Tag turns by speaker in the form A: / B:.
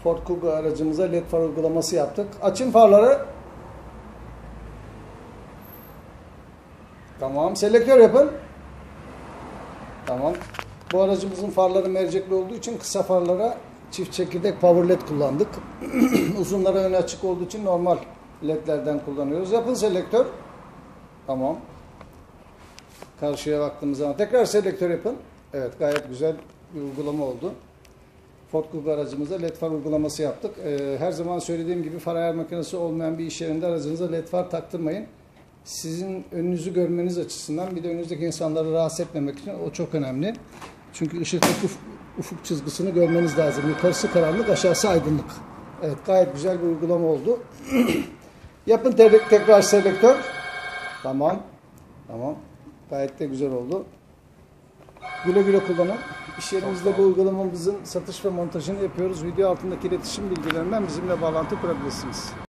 A: Ford Kuga aracımıza led far uygulaması yaptık. Açın farları. Tamam. Selektör yapın. Tamam. Bu aracımızın farları mercekli olduğu için kısa farlara çift çekirdek power led kullandık. Uzunlara önü açık olduğu için normal ledlerden kullanıyoruz. Yapın selektör. Tamam. Karşıya baktığımız zaman tekrar selektör yapın. Evet, gayet güzel bir uygulama oldu. Ford Kuga aracımıza led far uygulaması yaptık. Her zaman söylediğim gibi far ayar makinesi olmayan bir iş yerinde aracınıza led far taktırmayın. Sizin önünüzü görmeniz açısından, bir de önünüzdeki insanları rahatsız etmemek için o çok önemli. Çünkü ışıktaki ufuk çizgisini görmeniz lazım. Yukarısı karanlık, aşağısı aydınlık. Evet, gayet güzel bir uygulama oldu. Yapın tekrar selektör. Tamam. Tamam. Gayet de güzel oldu. Güle güle kullanın. İş yerimizde bu uygulamamızın satış ve montajını yapıyoruz. Video altındaki iletişim bilgilerinden bizimle bağlantı kurabilirsiniz.